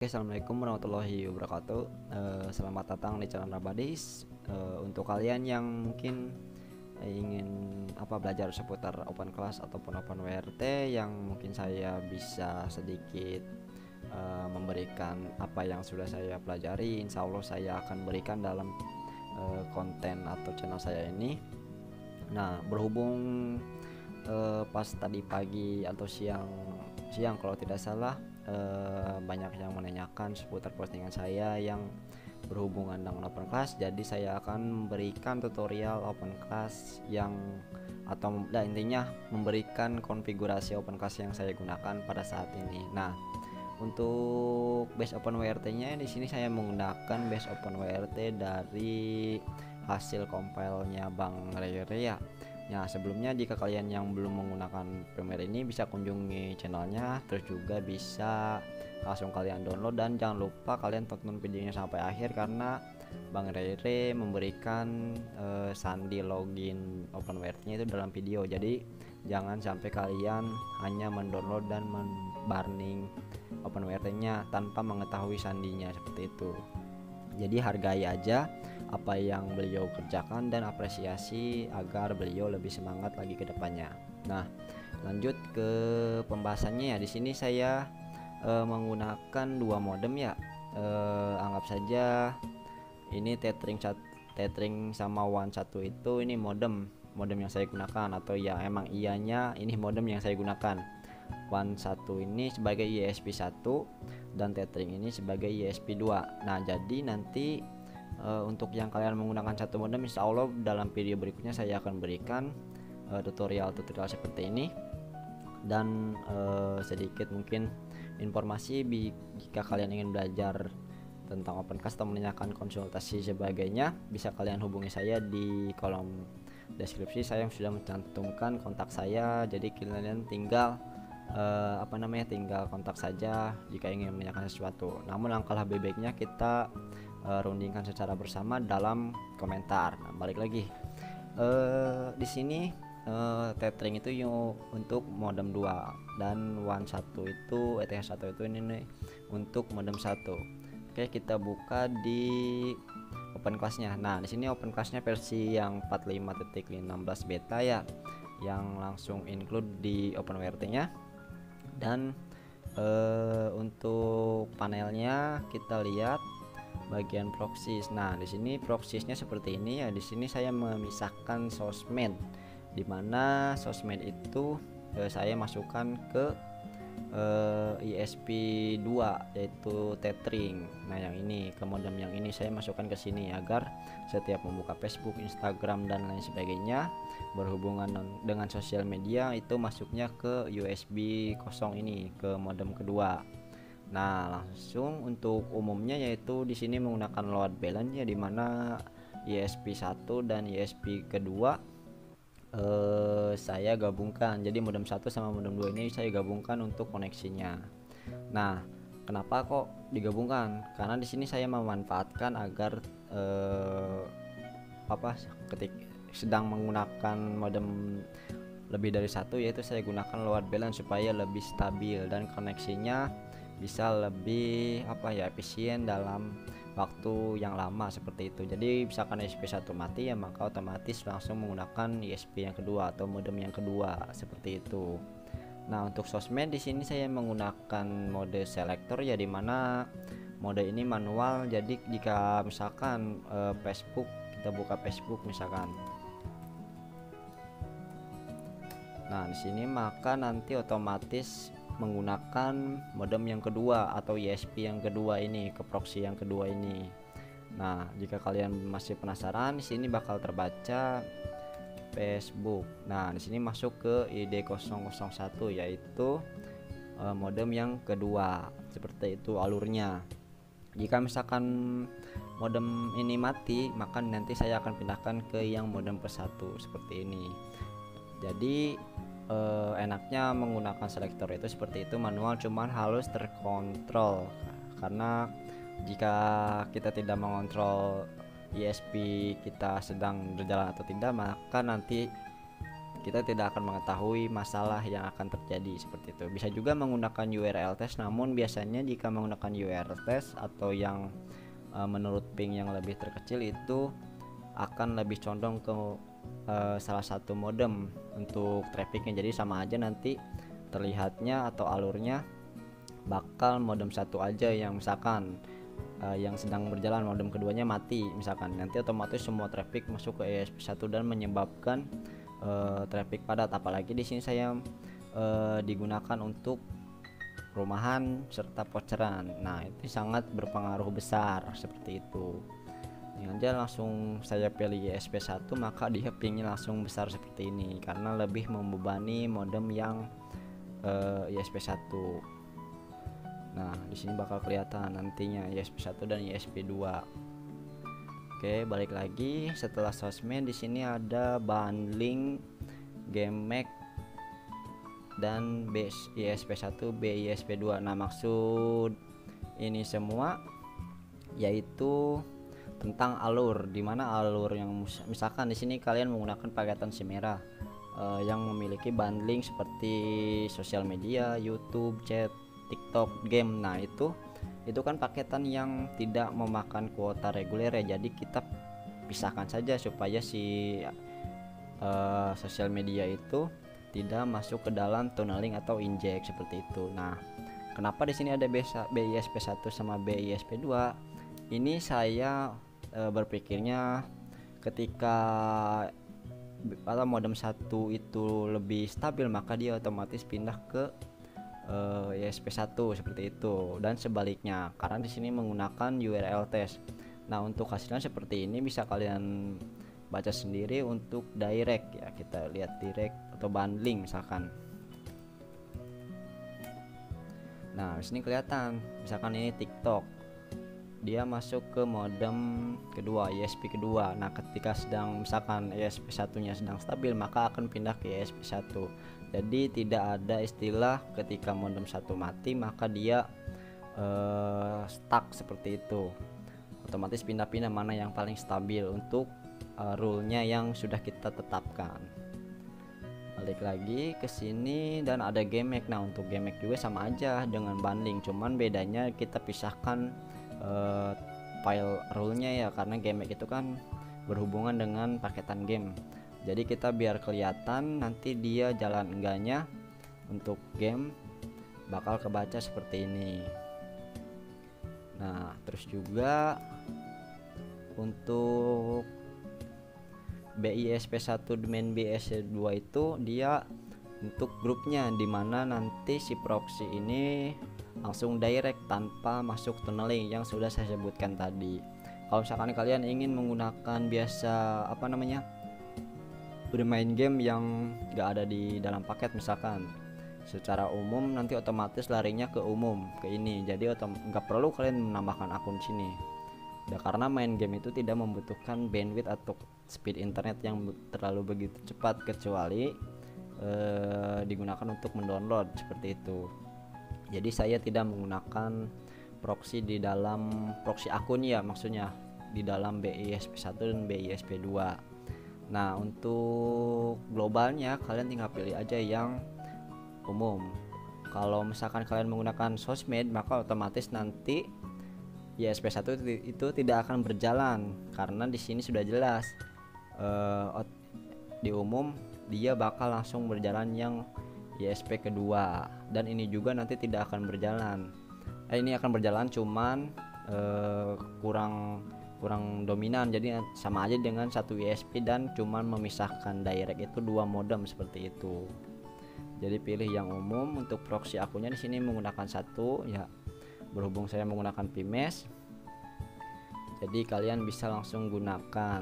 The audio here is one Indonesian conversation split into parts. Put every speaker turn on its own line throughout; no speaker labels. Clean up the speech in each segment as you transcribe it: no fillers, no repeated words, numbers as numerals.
Assalamualaikum warahmatullahi wabarakatuh. Selamat datang di channel Rabadis. Untuk kalian yang mungkin ingin belajar seputar open class ataupun open WRT, yang mungkin saya bisa sedikit memberikan apa yang sudah saya pelajari, insya Allah saya akan berikan dalam konten atau channel saya ini. Nah, berhubung pas tadi pagi atau siang kalau tidak salah, banyak yang menanyakan seputar postingan saya yang berhubungan dengan open class, jadi saya akan memberikan tutorial open class yang intinya memberikan konfigurasi open class yang saya gunakan pada saat ini. Nah, untuk base open WRT nya di sini saya menggunakan base open WRT dari hasil compile-nya Bang Rere ya. Ya, sebelumnya jika kalian yang belum menggunakan Premiere ini bisa kunjungi channelnya, terus juga bisa langsung kalian download, dan jangan lupa kalian tonton videonya sampai akhir karena Bang Rere memberikan sandi login OpenWrt-nya itu dalam video. Jadi jangan sampai kalian hanya mendownload dan membarning OpenWrt-nya tanpa mengetahui sandinya, seperti itu. Jadi hargai aja apa yang beliau kerjakan dan apresiasi agar beliau lebih semangat lagi ke depannya. Nah, lanjut ke pembahasannya ya. Di sini saya menggunakan dua modem ya. Anggap saja ini tethering sama WAN 1 itu ini modem yang saya gunakan, atau ya emang ianya ini modem yang saya gunakan. WAN 1 ini sebagai ESP1 dan tethering ini sebagai ESP2. Nah, jadi nanti untuk yang kalian menggunakan satu modem, insya Allah dalam video berikutnya saya akan berikan tutorial seperti ini, dan sedikit mungkin informasi jika kalian ingin belajar tentang open class atau menanyakan konsultasi sebagainya, bisa kalian hubungi saya di kolom deskripsi. Saya sudah mencantumkan kontak saya, jadi kalian tinggal tinggal kontak saja jika ingin menanyakan sesuatu. Namun langkah lebih baiknya kita rundingkan secara bersama dalam komentar. Nah, balik lagi di sini tethering itu untuk modem 2 dan WAN 1 itu ETH1 itu ini nih untuk modem 1. Oke, kita buka di open class-nya. Nah, di sini open class-nya versi yang 45.16 beta ya, yang langsung include di OpenWrt-nya. Dan untuk panelnya kita lihat bagian proxies. Nah, di sini proxiesnya seperti ini ya. Di sini saya memisahkan sosmed, dimana sosmed itu saya masukkan ke ESP2 yaitu tethering. Nah, yang ini ke modem yang ini saya masukkan ke sini agar setiap membuka Facebook, Instagram dan lain sebagainya berhubungan dengan sosial media itu masuknya ke USB 0 ini, ke modem kedua. Nah, langsung untuk umumnya yaitu di sini menggunakan load balance ya, dimana ESP1 dan ESP kedua saya gabungkan. Jadi modem 1 sama modem 2 ini saya gabungkan untuk koneksinya. Nah, kenapa kok digabungkan? Karena di sini saya memanfaatkan agar ketika sedang menggunakan modem lebih dari satu, yaitu saya gunakan load balance supaya lebih stabil dan koneksinya bisa lebih efisien dalam waktu yang lama, seperti itu. Jadi misalkan ESP1 mati ya, maka otomatis langsung menggunakan ESP yang kedua atau modem yang kedua, seperti itu. Nah, untuk sosmed di sini saya menggunakan mode selector ya, dimana mode ini manual. Jadi jika misalkan Facebook, kita buka Facebook misalkan. Nah, di sini maka nanti otomatis menggunakan modem yang kedua atau ESP yang kedua ini, ke proxy yang kedua ini. Nah, jika kalian masih penasaran, di sini bakal terbaca Facebook. Nah, di sini masuk ke ID001 yaitu modem yang kedua. Seperti itu alurnya. Jika misalkan modem ini mati, maka nanti saya akan pindahkan ke yang modem ke-1 seperti ini. Jadi enaknya menggunakan selektor itu seperti itu, manual, cuman harus terkontrol. Karena jika kita tidak mengontrol ESP kita sedang berjalan atau tidak, maka nanti kita tidak akan mengetahui masalah yang akan terjadi seperti itu. Bisa juga menggunakan URL test, namun biasanya jika menggunakan URL test atau yang menurut ping yang lebih terkecil itu akan lebih condong ke salah satu modem untuk trafficnya. Jadi sama aja nanti terlihatnya atau alurnya bakal modem satu aja yang misalkan yang sedang berjalan, modem keduanya mati misalkan, nanti otomatis semua traffic masuk ke ESP1 dan menyebabkan traffic padat. Apalagi di sini saya digunakan untuk rumahan serta voucheran. Nah, itu sangat berpengaruh besar seperti itu. Ini aja langsung saya pilih ESP1, maka dia pingnya langsung besar seperti ini karena lebih membebani modem yang ESP1. Nah, di sini bakal kelihatan nantinya ESP1 dan ESP2. Oke, balik lagi setelah sosmed. Di sini ada bundling GameMag dan ESP1 ESP2. Nah, maksud ini semua yaitu tentang alur, dimana alur yang misalkan di sini kalian menggunakan paketan SIM merah yang memiliki bundling seperti sosial media, YouTube, chat, TikTok, game. Nah, itu kan paketan yang tidak memakan kuota reguler ya. Jadi kita pisahkan saja supaya si sosial media itu tidak masuk ke dalam tunneling atau inject seperti itu. Nah, kenapa di sini ada BISP1 sama BISP2? Ini saya berpikirnya ketika atau modem satu itu lebih stabil, maka dia otomatis pindah ke ESP1 seperti itu, dan sebaliknya karena di sini menggunakan URL test. Nah, untuk hasilnya seperti ini bisa kalian baca sendiri. Untuk direct ya, kita lihat direct atau bundling misalkan. Nah, di sini kelihatan misalkan ini TikTok, dia masuk ke modem kedua, ESP kedua. Nah, ketika sedang misalkan ESP1 nya sedang stabil, maka akan pindah ke ESP1. Jadi tidak ada istilah ketika modem satu mati maka dia stuck seperti itu. Otomatis pindah-pindah mana yang paling stabil untuk rule-nya yang sudah kita tetapkan. Balik lagi ke sini dan ada GameMag. Nah, untuk GameMag juga sama aja dengan bundling, cuman bedanya kita pisahkan file rule-nya ya, karena GameMag itu kan berhubungan dengan paketan game. Jadi kita biar kelihatan nanti dia jalan enggaknya untuk game bakal kebaca seperti ini. Nah, terus juga untuk BISP1 domain BISP2 itu dia untuk grupnya, dimana nanti si proxy ini langsung direct tanpa masuk tunneling yang sudah saya sebutkan tadi. Kalau misalkan kalian ingin menggunakan biasa bermain game yang gak ada di dalam paket misalkan secara umum, nanti otomatis larinya ke umum ke ini. Jadi nggak perlu kalian menambahkan akun sini ya, karena main game itu tidak membutuhkan bandwidth atau speed internet yang terlalu begitu cepat, kecuali digunakan untuk mendownload seperti itu. Jadi saya tidak menggunakan proxy di dalam proxy akun ya, maksudnya di dalam BISP1 dan BISP2. Nah, untuk globalnya kalian tinggal pilih aja yang umum. Kalau misalkan kalian menggunakan sosmed, maka otomatis nanti ISP1 itu tidak akan berjalan karena di sini sudah jelas di umum dia bakal langsung berjalan yang ISP kedua, dan ini juga nanti tidak akan berjalan. Ini akan berjalan cuman kurang dominan, jadi sama aja dengan satu ISP dan cuman memisahkan direct itu dua modem seperti itu. Jadi pilih yang umum. Untuk proxy akunnya di sini menggunakan satu ya, berhubung saya menggunakan PMS, jadi kalian bisa langsung gunakan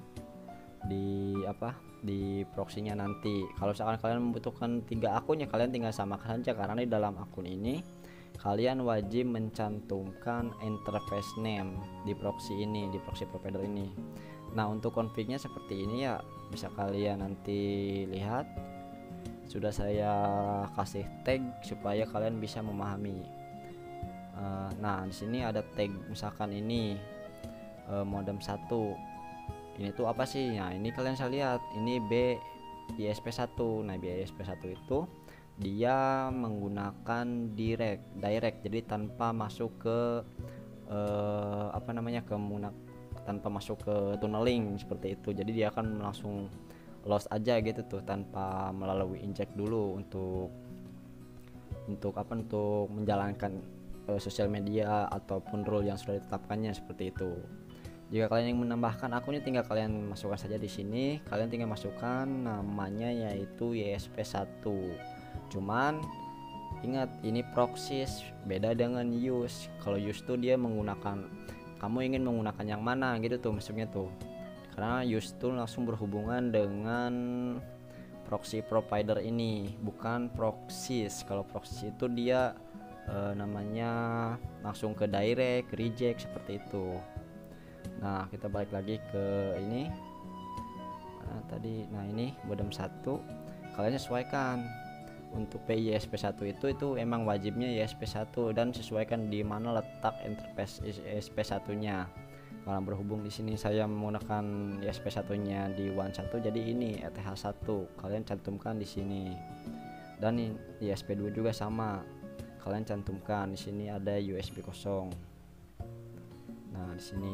di proxy-nya nanti. Kalau misalkan kalian membutuhkan 3 akun ya, kalian tinggal samakan saja, karena di dalam akun ini kalian wajib mencantumkan interface name di proxy ini, di proxy provider ini. Nah, untuk config-nya seperti ini ya, bisa kalian nanti lihat. Sudah saya kasih tag supaya kalian bisa memahami. Nah, di sini ada tag misalkan ini modem 1. Ini tuh apa sih? Nah, ini kalian bisa lihat, ini ISP1. Nah, ISP1 itu dia menggunakan direct, jadi tanpa masuk ke tanpa masuk ke tunneling seperti itu. Jadi dia akan langsung loss aja gitu tuh, tanpa melalui inject dulu untuk menjalankan sosial media ataupun rule yang sudah ditetapkannya seperti itu. Jika kalian ingin menambahkan akunnya, tinggal kalian masukkan saja di sini. Kalian tinggal masukkan namanya yaitu YSP1. Cuman ingat, ini proxys, beda dengan use. Kalau use tuh dia menggunakan, kamu ingin menggunakan yang mana gitu tuh maksudnya tuh. Karena use tuh langsung berhubungan dengan proxy provider ini, bukan proxys. Kalau proxy itu dia namanya langsung ke direct, reject seperti itu. Nah, kita balik lagi ke ini. Nah, ini modem 1. Kalian sesuaikan untuk PISP1 itu emang wajibnya ISP1, dan sesuaikan di mana letak interface ISP1-nya. Karena berhubung di sini saya menggunakan ISP1-nya di WAN 1, jadi ini ETH1 kalian cantumkan di sini. Dan ISP2 juga sama. Kalian cantumkan di sini ada USB 0. Nah, di sini.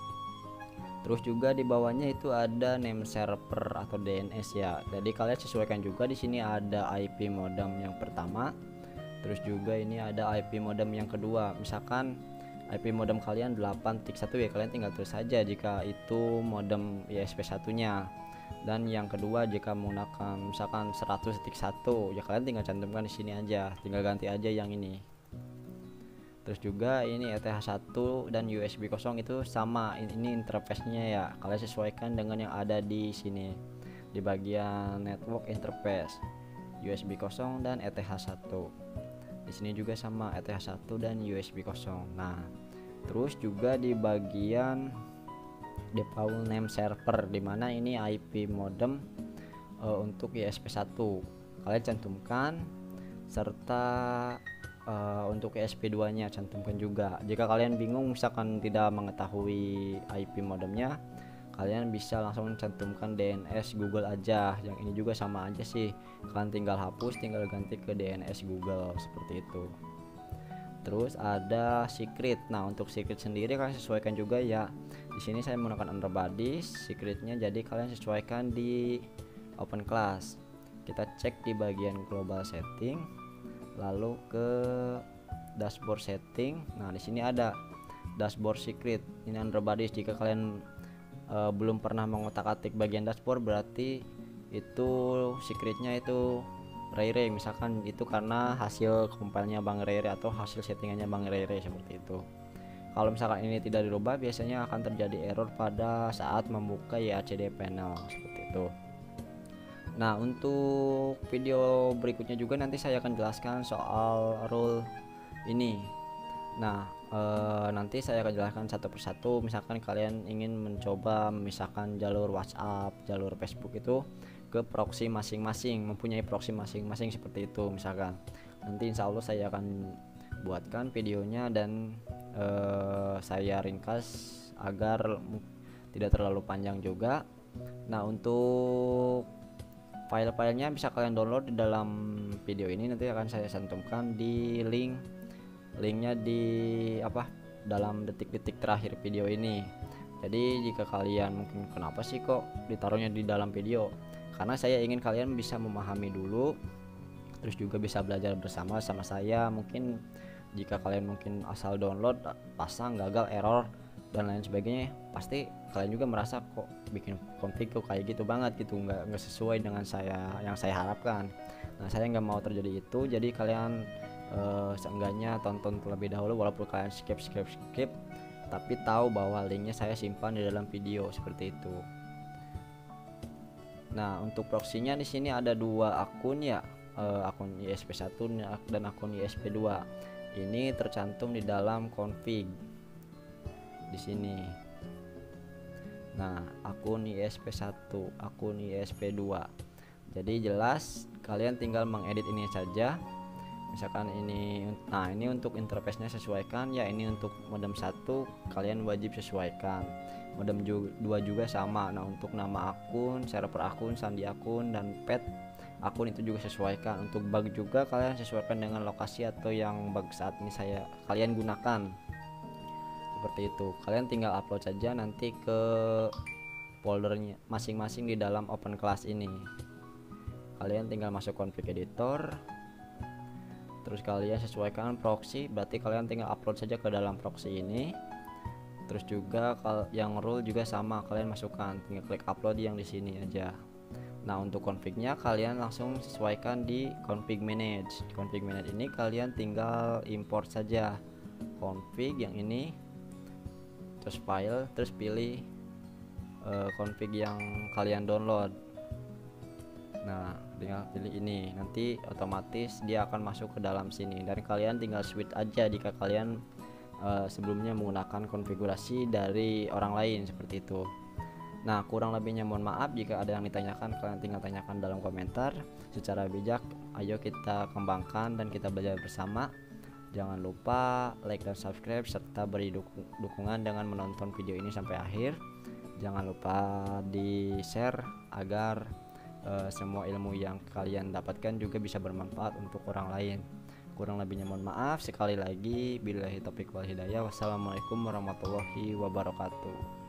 Terus juga di bawahnya itu ada name server atau DNS ya. Jadi kalian sesuaikan juga, di sini ada IP modem yang pertama. Terus juga ini ada IP modem yang kedua. Misalkan IP modem kalian 8.1 ya, kalian tinggal tulis saja jika itu modem ISP1-nya. Dan yang kedua jika menggunakan misalkan 100.1 ya, kalian tinggal cantumkan di sini aja, tinggal ganti aja yang ini. Terus juga ini ETH1 dan USB 0 itu sama, ini interface-nya ya. Kalian sesuaikan dengan yang ada di sini di bagian network interface, USB 0 dan ETH1. Di sini juga sama, ETH1 dan USB 0. Nah, terus juga di bagian default name server, dimana ini IP modem untuk ISP1 kalian cantumkan, serta untuk ESP2 nya cantumkan juga. Jika kalian bingung misalkan tidak mengetahui IP modemnya, kalian bisa langsung cantumkan DNS Google aja. Yang ini juga sama aja sih, kalian tinggal hapus, tinggal ganti ke DNS Google seperti itu. Terus ada secret. Nah, untuk secret sendiri kalian sesuaikan juga ya. Di sini saya menggunakan Underbodies secretnya, jadi kalian sesuaikan di open class. Kita cek di bagian global setting, lalu ke dashboard setting. Nah, di sini ada dashboard secret. Ini Underbodies. Jika kalian belum pernah mengotak-atik bagian dashboard, berarti itu secretnya itu Rere, misalkan itu karena hasil compile-nya Bang Rere atau hasil settingannya Bang Rere seperti itu. Kalau misalkan ini tidak dirubah, biasanya akan terjadi error pada saat membuka YACD panel seperti itu. Nah, untuk video berikutnya juga nanti saya akan jelaskan soal rule ini. Nah, nanti saya akan jelaskan satu persatu. Misalkan kalian ingin mencoba memisahkan jalur WhatsApp, jalur Facebook itu ke proxy masing-masing, mempunyai proxy masing-masing seperti itu. Misalkan nanti insya Allah saya akan buatkan videonya, dan saya ringkas agar tidak terlalu panjang juga. Nah, untuk file-filenya bisa kalian download di dalam video ini, nanti akan saya cantumkan di linknya di dalam detik-detik terakhir video ini. Jadi jika kalian mungkin kenapa sih kok ditaruhnya di dalam video, karena saya ingin kalian bisa memahami dulu, terus juga bisa belajar bersama sama saya. Mungkin jika kalian mungkin asal download, pasang, gagal, error dan lain sebagainya, pasti kalian juga merasa kok bikin config kok kayak gitu banget gitu, nggak sesuai dengan yang saya harapkan. Nah, saya nggak mau terjadi itu. Jadi kalian seenggaknya tonton terlebih dahulu, walaupun kalian skip, tapi tahu bahwa linknya saya simpan di dalam video seperti itu. Nah, untuk proxy-nya di sini ada dua akun ya, akun ISP1 dan akun ISP2. Ini tercantum di dalam config di sini. Nah, akun ISP1, akun ISP2. Jadi jelas kalian tinggal mengedit ini saja. Misalkan ini, nah ini untuk interface-nya sesuaikan ya, ini untuk modem 1 kalian wajib sesuaikan, modem 2 juga sama. Nah untuk nama akun, server akun, sandi akun, dan pet akun itu juga sesuaikan. Untuk bug juga kalian sesuaikan dengan lokasi atau yang bug saat ini kalian gunakan. Seperti itu, kalian tinggal upload saja nanti ke foldernya masing-masing di dalam open class ini. Kalian tinggal masuk config editor, terus kalian sesuaikan proxy, berarti kalian tinggal upload saja ke dalam proxy ini. Terus juga yang rule juga sama, kalian masukkan, tinggal klik upload yang di sini aja. Nah untuk confignya kalian langsung sesuaikan di config manage. Di config manage ini kalian tinggal import saja config yang ini, terus file, terus pilih config yang kalian download. Nah tinggal pilih ini, nanti otomatis dia akan masuk ke dalam sini, dan kalian tinggal switch aja jika kalian sebelumnya menggunakan konfigurasi dari orang lain seperti itu. Nah kurang lebihnya mohon maaf, jika ada yang ditanyakan kalian tinggal tanyakan dalam komentar. Secara bijak ayo kita kembangkan dan kita belajar bersama. Jangan lupa like dan subscribe serta beri dukungan dengan menonton video ini sampai akhir. Jangan lupa di share agar semua ilmu yang kalian dapatkan juga bisa bermanfaat untuk orang lain. Kurang lebihnya mohon maaf. Sekali lagi billahi taufiq wal hidayah. Wassalamualaikum warahmatullahi wabarakatuh.